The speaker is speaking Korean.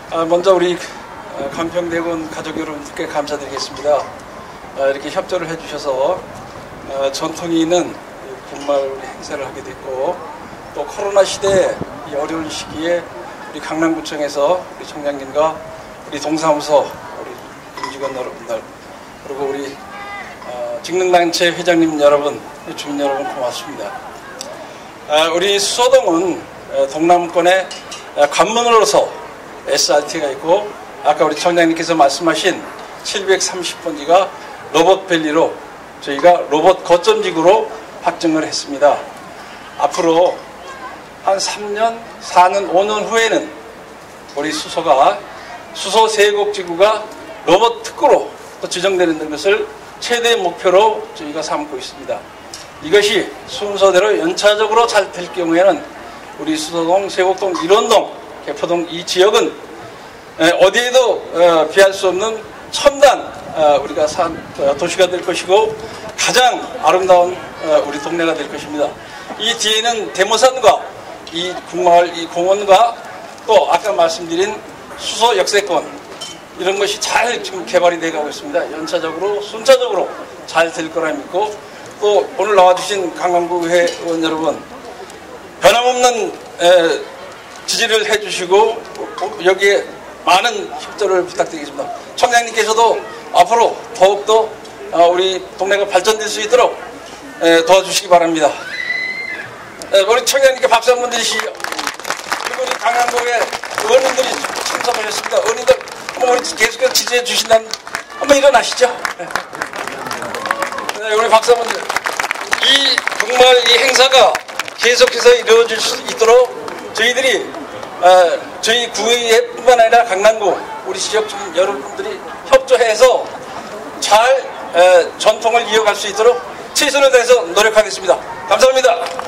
먼저 우리 간평대군 가족 여러분들께 감사드리겠습니다. 이렇게 협조를 해주셔서 전통이 있는 국마을 행사를 하게 됐고, 또 코로나 시대에 이 어려운 시기에 우리 강남구청에서 우리 청장님과 우리 동사무소 우리 임직원 여러분들, 그리고 우리 직능단체 회장님 여러분, 주민 여러분 고맙습니다. 우리 수서동은 동남권의 관문으로서 SRT가 있고, 아까 우리 청장님께서 말씀하신 730번지가 로봇밸리로 저희가 로봇 거점지구로 확정을 했습니다. 앞으로 한 3년, 4년, 5년 후에는 우리 수서가 수서 세곡지구가 로봇 특구로 또 지정되는 것을 최대 목표로 저희가 삼고 있습니다. 이것이 순서대로 연차적으로 잘 될 경우에는 우리 수서동, 세곡동, 일원동, 개포동 이 지역은 어디에도 비할 수 없는 첨단 우리가 도시가 될 것이고, 가장 아름다운 우리 동네가 될 것입니다. 이 뒤에는 대모산과 이 국마을 이 공원과 또 아까 말씀드린 수서 역세권, 이런 것이 잘 지금 개발이 되어 가고 있습니다. 연차적으로 순차적으로 잘 될 거라 믿고, 또 오늘 나와주신 강남구의회 의원 여러분, 변함없는 지지를 해주시고 여기에 많은 협조를 부탁드리겠습니다. 청장님께서도 앞으로 더욱더 우리 동네가 발전될 수 있도록 도와주시기 바랍니다. 우리 청장님께 박수 한번 드리시죠. 그리고 우리 강남구의 의원님들이 참석하셨습니다. 의원님들 한번 우리 계속해서 지지해 주신다면 한번 일어나시죠. 우리 박수 한번 드리죠. 이 정말 이 행사가 계속해서 이루어질 수 있도록 저희들이 저희 구의회뿐만 아니라 강남구 우리 지역 주민 여러분들이 협조해서 잘 전통을 이어갈 수 있도록 최선을 다해서 노력하겠습니다. 감사합니다.